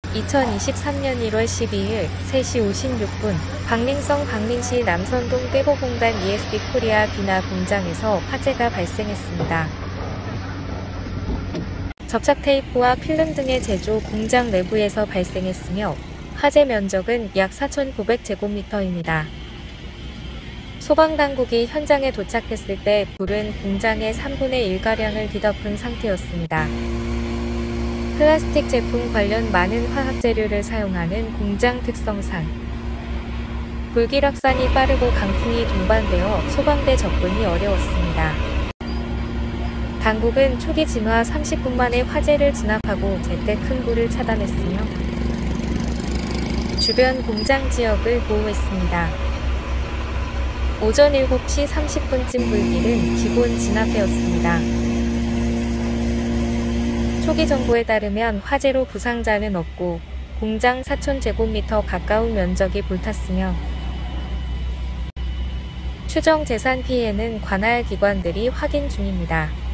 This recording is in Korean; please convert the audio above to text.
2023년 1월 12일 3시 56분 박민성 박민시 남선동 떼보공단 ESD 코리아 비나 공장에서 화재가 발생했습니다. 접착 테이프와 필름 등의 제조 공장 내부에서 발생했으며 화재 면적은 약 4,900제곱미터입니다. 소방당국이 현장에 도착했을 때 불은 공장의 3분의 1가량을 뒤덮은 상태였습니다. 플라스틱 제품 관련 많은 화학재료를 사용하는 공장 특성상 불길 확산이 빠르고 강풍이 동반되어 소방대 접근이 어려웠습니다. 당국은 초기 진화 30분 만에 화재를 진압하고 제때 큰 불을 차단했으며 주변 공장 지역을 보호했습니다. 오전 7시 30분쯤 불길은 기본 진압되었습니다. 초기 정보에 따르면 화재로 부상자는 없고 공장 4,000제곱미터 가까운 면적이 불탔으며 추정 재산 피해는 관할 기관들이 확인 중입니다.